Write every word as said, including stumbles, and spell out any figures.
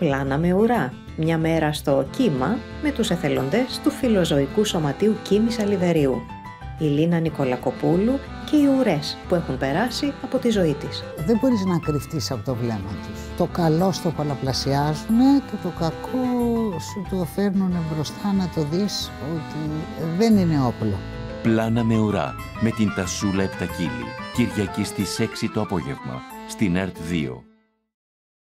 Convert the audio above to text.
Πλάνα με ουρά. Μια μέρα στο Κύμα με τους εθελοντές του Φιλοζωικού Σωματείου Κίμης Αλυδερίου. Η Λίνα Νικολακοπούλου και οι ουρές που έχουν περάσει από τη ζωή της. Δεν μπορείς να κρυφτείς από το βλέμμα τους. Το καλό στο πολλαπλασιάζουν και το κακό σου το φέρνουν μπροστά να το δεις ότι δεν είναι όπλο. Πλάνα με ουρά με την Τασούλα Επτακίλη. Κυριακή στις έξι το απόγευμα στην ΕΡΤ δύο.